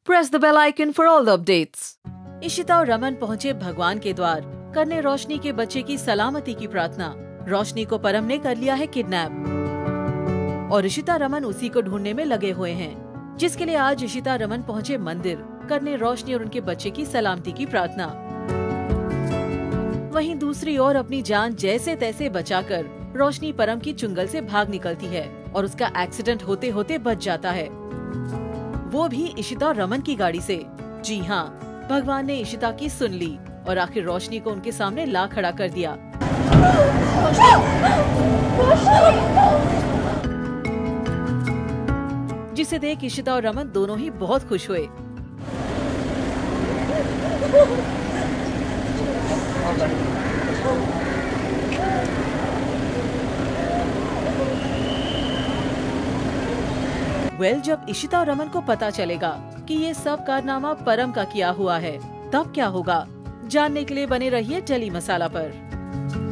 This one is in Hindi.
Press the bell icon for all the updates. Ishita और रमन पहुँचे भगवान के द्वार, करने रोशनी के बच्चे की सलामती की प्रार्थना। रोशनी को परम ने कर लिया है किडनैप और इशिता रमन उसी को ढूंढने में लगे हुए हैं, जिसके लिए आज इशिता रमन पहुँचे मंदिर, करने रोशनी और उनके बच्चे की सलामती की प्रार्थना। वहीं दूसरी ओर अपनी जान जैसे तैसे बचाकर रोशनी परम की चुंगल से भाग निकलती है और उसका एक्सीडेंट होते होते बच जाता है, वो भी इशिता और रमन की गाड़ी से। जी हाँ, भगवान ने इशिता की सुन ली और आखिर रोशनी को उनके सामने ला खड़ा कर दिया। जिसे देख इशिता और रमन दोनों ही बहुत खुश हुए। जब इशिता और रमन को पता चलेगा कि ये सब कारनामा परम का किया हुआ है, तब क्या होगा, जानने के लिए बने रहिए टैली मसाला पर।